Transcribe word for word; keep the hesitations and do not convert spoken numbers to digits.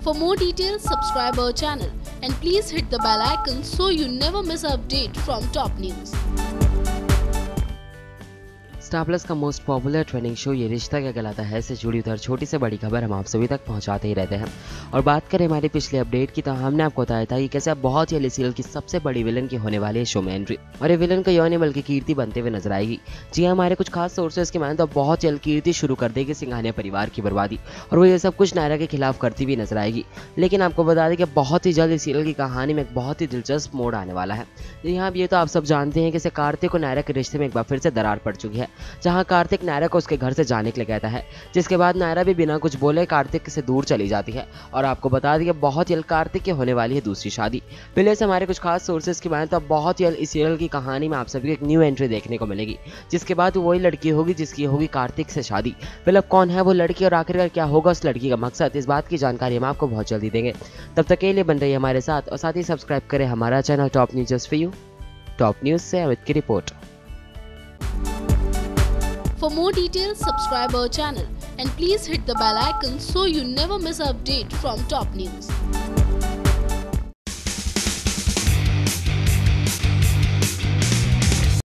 For more details, subscribe our channel and please hit the bell icon so you never miss an update from top news. Star Plus का most popular trending show Yeh Rishta क्या कहलाता है से जुड़ी उधर छोटी से बड़ी खबर हम आप सभी तक पहुंचाते ही रहते हैं। और बात करें हमारे पिछले अपडेट की तो हमने आपको बताया था कि कैसे बहुत ही सीरियल की सबसे बड़ी विलन की होने वाली है शो में एंट्री, और ये विलन को यौन बल्कि कीर्ति बनते हुए नजर आएगी। जी हाँ, हमारे कुछ खास सोर्सेज की माने तो बहुत जल्द कीर्ति शुरू कर देगी सिंघानिया परिवार की बर्बादी, और वो ये सब कुछ नायरा के खिलाफ करती हुई नजर आएगी। लेकिन आपको बता दें कि बहुत ही जल्द इस सीरियल की कहानी में एक बहुत ही दिलचस्प मोड़ आने वाला है। यहाँ ये तो आप सब जानते हैं कि कार्तिक और नायरा के रिश्ते में एक बार फिर से दरार पड़ चुकी है, जहाँ कार्तिक नायरा को उसके घर से जाने के लिए कहता है, जिसके बाद नायरा भी बिना कुछ बोले कार्तिक से दूर चली जाती है। और आपको बता दें कि बहुत जल्द कार्तिक की होने वाली है दूसरी शादी। पहले से हमारे कुछ खास सोर्सेज की माने तो बहुत जल्द इस सीरियल की कहानी में आप सभी को एक न्यू एंट्री देखने को मिलेगी, जिसके बाद वही लड़की होगी जिसकी होगी कार्तिक से शादी। फिर कौन है वो लड़की और आखिरकार क्या होगा उस लड़की का मकसद, इस बात की जानकारी हम आपको बहुत जल्दी देंगे। तब तक के लिए बन रही है हमारे साथ और साथ ही सब्सक्राइब करें हमारा channel Top News just for you. Top News से अमित की रिपोर्ट। For more details, subscribe our channel and please hit the bell icon so you never miss an update from top news.